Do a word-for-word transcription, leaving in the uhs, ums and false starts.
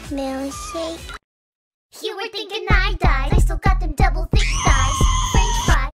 Milkshake. You were thinking I died. I still got them double thick.